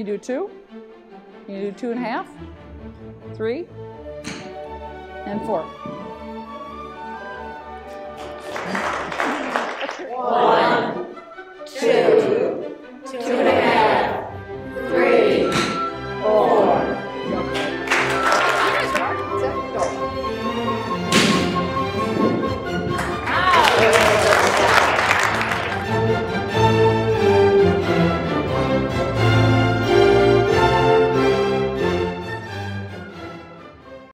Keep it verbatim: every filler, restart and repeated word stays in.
you do two? Can you do two and a half? Three? And four. One.